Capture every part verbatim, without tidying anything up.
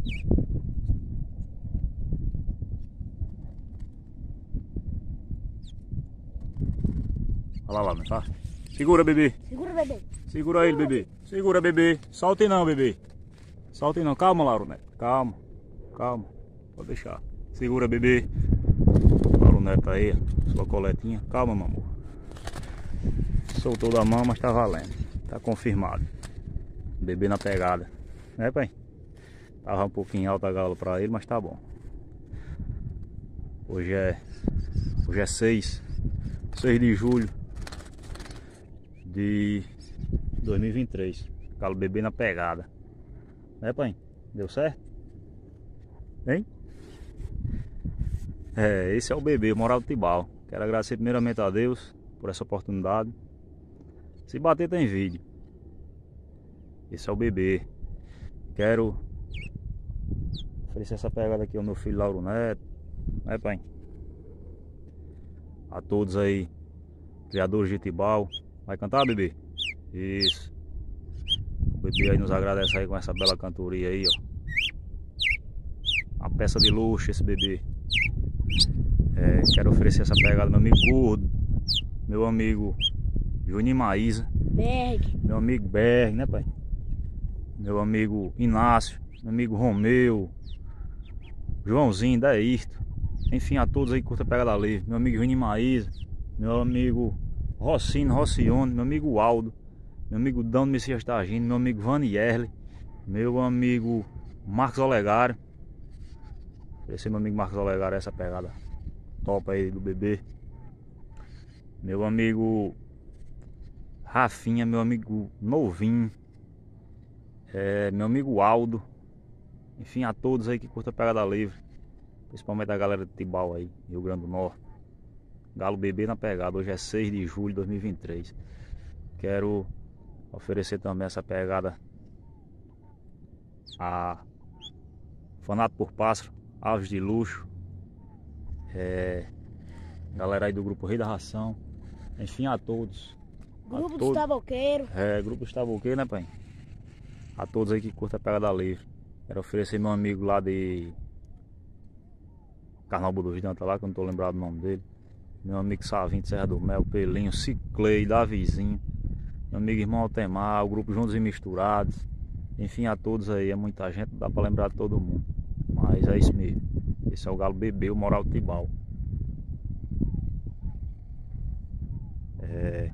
Olha lá, lá, não tá? Segura, bebê. Segura, bebê. Segura ele, bebê. Segura, bebê. Solte não, bebê. Solte não. Calma, Lauro Neto. Calma. Calma. Pode deixar. Segura, bebê. Lauro Neto aí, sua coletinha. Calma, meu amor. Soltou da mão, mas tá valendo. Tá confirmado. Bebê na pegada. Né, pai? Tava um pouquinho alta a gaula pra ele, mas tá bom. Hoje é... Hoje é seis. seis de julho de dois mil e vinte e três. Galo bebê na pegada. Né, pai? Deu certo? Hein? É, esse é o bebê, o Moral do Tibau. Quero agradecer primeiramente a Deus por essa oportunidade. Se bater tem vídeo. Esse é o bebê. Quero oferecer essa pegada aqui ao meu filho Lauro Neto. Né, pai? A todos aí, criadores de Tibau. Vai cantar, bebê? Isso. O bebê aí nos agradece aí com essa bela cantoria aí, ó. Uma peça de luxo esse bebê. É, quero oferecer essa pegada ao meu amigo Gordo, meu amigo Juninho Maísa, Berg. meu amigo Berg, né, pai? Meu amigo Inácio, meu amigo Romeu, Joãozinho, Daísto. Enfim, a todos aí que curta a pegada livre. Meu amigo Juninho Maísa, meu amigo Rossino, Rossione, meu amigo Aldo, meu amigo Dão do Messias Tagino, meu amigo Vanierle, meu amigo Marcos Olegário. Esse é meu amigo Marcos Olegário, essa pegada top aí do bebê. Meu amigo Rafinha, meu amigo Novinho, é, meu amigo Aldo. Enfim, a todos aí que curta a pegada livre, principalmente a galera de Tibau aí, Rio Grande do Norte. Galo bebê na pegada. Hoje é seis de julho de dois mil e vinte e três. Quero oferecer também essa pegada a Fanato por Pássaro, Aves de Luxo, é, galera aí do grupo Rei da Ração. Enfim, a todos. Grupo a dos Taboqueiros. É, grupo dos Taboqueiros, né, pai? A todos aí que curta a pegada livre. Quero oferecer meu amigo lá de Carnaúba dos Dantas lá, que eu não tô lembrado o nome dele. Meu amigo Savinho de Serra do Mel, Pelinho, Ciclei, Davizinho. Meu amigo irmão Altemar, o grupo Juntos e Misturados. Enfim, a todos aí, é muita gente, não dá pra lembrar de todo mundo. Mas é isso mesmo. Esse é o Galo Bebê, o Moral do Tibau. É...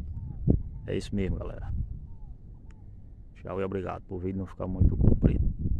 é isso mesmo, galera. Tchau e obrigado por o vídeo não ficar muito comprido.